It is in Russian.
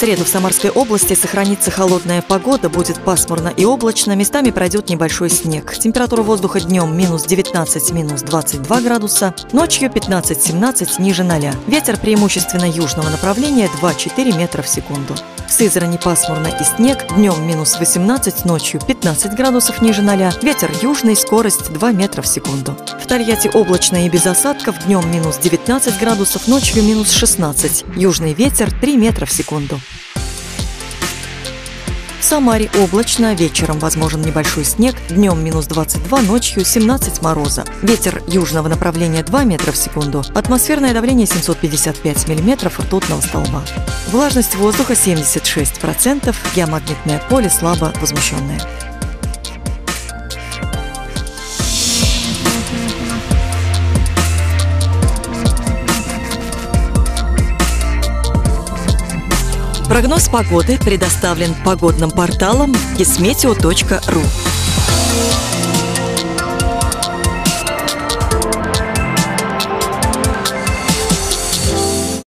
среду в Самарской области сохранится холодная погода, будет пасмурно и облачно, местами пройдет небольшой снег. Температура воздуха днем минус 19, минус 22 градуса, ночью 15-17 ниже 0. Ветер преимущественно южного направления 2-4 метра в секунду. В Сызрани пасмурно и снег, днем минус 18, ночью 15 градусов ниже 0, ветер южный, скорость 2 метра в секунду. В Тольятти облачно и без осадков, днем минус 19 градусов, ночью минус 16, южный ветер 3 метра в секунду. В Самаре облачно, вечером возможен небольшой снег, днем минус 22, ночью 17 мороза. Ветер южного направления 2 метра в секунду, атмосферное давление 755 миллиметров ртутного столба. Влажность воздуха 76%, геомагнитное поле слабо возмущенное. Прогноз погоды предоставлен погодным порталом Gizmeteo.ru.